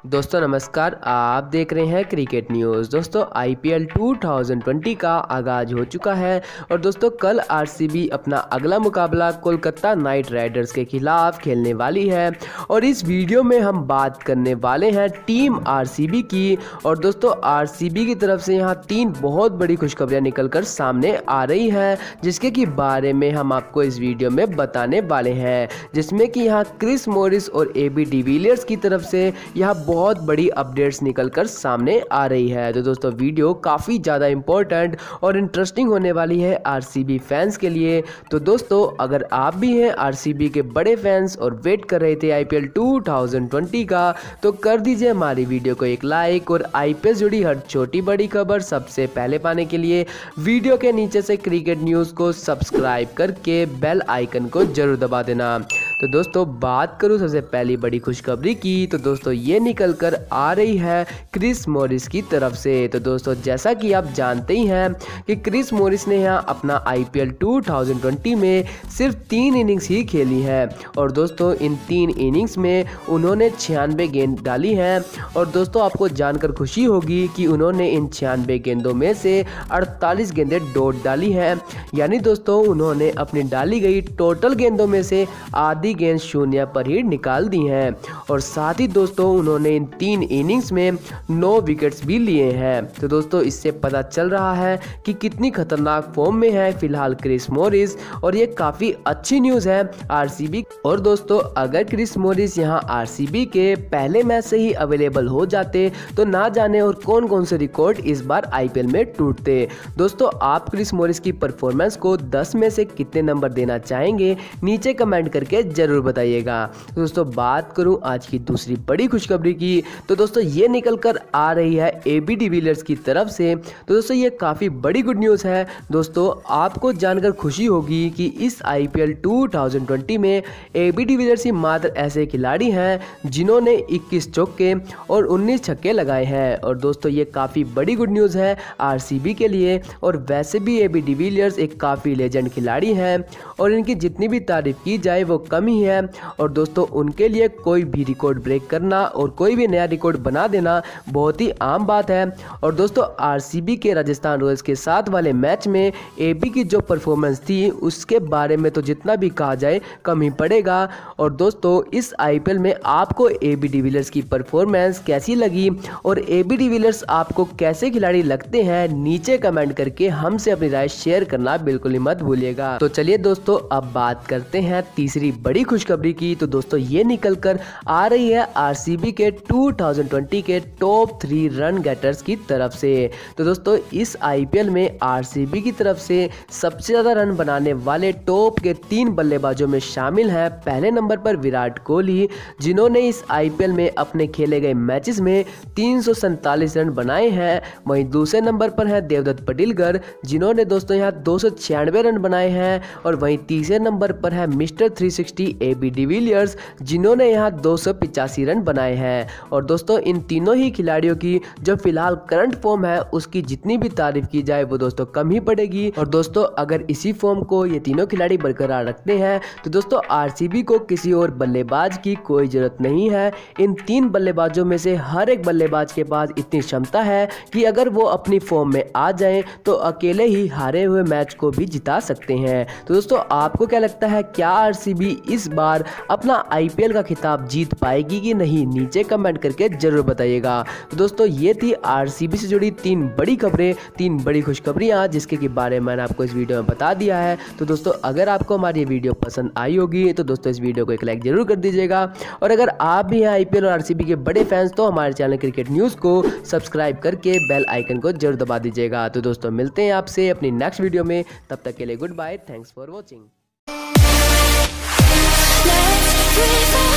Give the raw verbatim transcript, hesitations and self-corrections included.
दोस्तों नमस्कार, आप देख रहे हैं क्रिकेट न्यूज़। दोस्तों आईपीएल दो हज़ार बीस का आगाज़ हो चुका है और दोस्तों कल आरसीबी अपना अगला मुकाबला कोलकाता नाइट राइडर्स के खिलाफ खेलने वाली है और इस वीडियो में हम बात करने वाले हैं टीम आरसीबी की। और दोस्तों आरसीबी की तरफ से यहाँ तीन बहुत बड़ी खुशखबरियाँ निकल कर सामने आ रही हैं, जिसके की बारे में हम आपको इस वीडियो में बताने वाले हैं, जिसमें कि यहाँ क्रिस मॉरिस और एबी डिविलियर्स की तरफ से यहाँ बहुत बड़ी अपडेट्स निकलकर सामने आ रही है। तो दोस्तों वीडियो काफ़ी ज़्यादा इंपॉर्टेंट और इंटरेस्टिंग होने वाली है आरसीबी फैंस के लिए। तो दोस्तों अगर आप भी हैं आरसीबी के बड़े फैंस और वेट कर रहे थे आईपीएल दो हज़ार बीस का, तो कर दीजिए हमारी वीडियो को एक लाइक और आईपीएल से जुड़ी हर छोटी बड़ी खबर सबसे पहले पाने के लिए वीडियो के नीचे से क्रिकेट न्यूज़ को सब्सक्राइब करके बेल आइकन को जरूर दबा देना। तो दोस्तों बात करूं सबसे पहली बड़ी खुशखबरी की, तो दोस्तों ये निकल कर आ रही है क्रिस मॉरिस की तरफ से। तो दोस्तों जैसा कि आप जानते ही हैं कि क्रिस मॉरिस ने यहाँ अपना आईपीएल दो हज़ार बीस में सिर्फ तीन इनिंग्स ही खेली है और दोस्तों इन तीन इनिंग्स में उन्होंने छियानवे गेंद डाली हैं। और दोस्तों आपको जानकर खुशी होगी कि उन्होंने इन छियानवे गेंदों में से अड़तालीस गेंदें डॉट डाली हैं, यानी दोस्तों उन्होंने अपनी डाली गई टोटल गेंदों में से आधी गेंद शून्य पर ही निकाल दी हैं। और साथ ही दोस्तों उन्होंने इन तीन इनिंग्स में नौ विकेट्स भी लिए हैं। तो दोस्तों इससे पता चल रहा है कि कितनी खतरनाक फॉर्म में है फिलहाल क्रिस मॉरिस, और ये काफ़ी अच्छी न्यूज़ है आरसीबी। और दोस्तों अगर क्रिस मॉरिस यहाँ आरसीबी के पहले मैच से ही अवेलेबल हो जाते तो ना जाने और कौन कौन से रिकॉर्ड इस बार आईपीएल में टूटते। दोस्तों आप क्रिस मॉरिस की परफॉर्मेंस को दस में से कितने नंबर देना चाहेंगे, नीचे कमेंट करके जरूर बताइएगा। तो दोस्तों बात करूं आज की दूसरी बड़ी खुशखबरी की, तो दोस्तों ये निकल कर आ रही है एबी डिविलियर्स की तरफ से। तो दोस्तों ये काफ़ी बड़ी गुड न्यूज़ है। दोस्तों आपको जानकर खुशी होगी कि इस आईपीएल दो हज़ार बीस में एबी डिविलियर्स ही मात्र ऐसे खिलाड़ी हैं जिन्होंने इक्कीस चौके और उन्नीस छक्के लगाए हैं। और दोस्तों ये काफ़ी बड़ी गुड न्यूज़ है आरसीबी के लिए। और वैसे भी एबी डिविलियर्स एक काफ़ी लेजेंड खिलाड़ी हैं और इनकी जितनी भी तारीफ की जाए वो कम ही है। और दोस्तों उनके लिए कोई भी रिकॉर्ड ब्रेक करना और कोई भी नया रिकॉर्ड बना देना बहुत ही आम बात है। और दोस्तों आरसीबी के राजस्थान रॉयल्स के साथ वाले मैच में एबी की जो परफॉर्मेंस थी उसके बारे में तो जितना भी कहा जाए कम ही पड़ेगा। और दोस्तों इस आईपीएल में आपको एबी डिविलियर्स की परफॉर्मेंस कैसी लगी और एबी डिविलियर्स आपको कैसे खिलाड़ी लगते हैं, नीचे कमेंट करके हमसे अपनी राय शेयर करना बिल्कुल ही मत भूलिएगा। तो चलिए दोस्तों अब बात करते हैं तीसरी बड़ी खुशखबरी की। तो दोस्तों ये निकल कर आ रही है आरसीबी के दो हज़ार बीस के टॉप थ्री रन गेटर्स की तरफ से। तो दोस्तों इस आईपीएल में आरसीबी की तरफ से सबसे ज़्यादा रन बनाने वाले टॉप के तीन बल्लेबाजों में शामिल हैं। पहले नंबर पर विराट कोहली, जिन्होंने इस आईपीएल में अपने खेले गए मैचेस में तीन सौ सैंतालीस रन बनाए हैं। वहीं दूसरे नंबर पर है देवदत्त पडिक्कल, जिन्होंने दोस्तों यहाँ दो सौ छियानवे रन बनाए हैं। और वहीं तीसरे नंबर पर है mister three sixty AB de Villiers, जिन्होंने यहाँ दो सौ पिचासी रन बनाए हैं। और दोस्तों इन तीनों ही खिलाड़ियों की जो फिलहाल करंट फॉर्म है उसकी जितनी भी तारीफ की जाए वो दोस्तों कम ही पड़ेगी। और दोस्तों अगर इसी फॉर्म को ये तीनों खिलाड़ी बरकरार रखते हैं तो दोस्तों आरसीबी को किसी और बल्लेबाज की कोई जरूरत नहीं है। इन तीन बल्लेबाजों में से हर एक बल्लेबाज के पास इतनी क्षमता है कि अगर वो अपनी फॉर्म में आ जाएं तो अकेले ही हारे हुए मैच को भी जिता सकते हैं। तो दोस्तों आपको क्या लगता है, क्या आरसीबी इस बार अपना आईपीएल का खिताब जीत पाएगी कि नहीं, नीचे कमेंट करके जरूर बताइएगा। तो दोस्तों ये थी आरसीबी से जुड़ी तीन बड़ी खबरें, तीन बड़ी खुशखबरियां, जिसके के बारे में मैंने आपको इस वीडियो में बता दिया है। तो दोस्तों अगर आपको हमारी ये वीडियो पसंद आई होगी तो दोस्तों इस वीडियो को एक लाइक जरूर कर दीजिएगा। और अगर आप भी हैं आईपीएल और आरसीबी के बड़े फैंस तो हमारे चैनल क्रिकेट न्यूज़ को सब्सक्राइब करके बेल आइकन को जरूर दबा दीजिएगा। तो दोस्तों मिलते हैं आपसे अपनी नेक्स्ट वीडियो में, तब तक के लिए good bye, thanks for watching.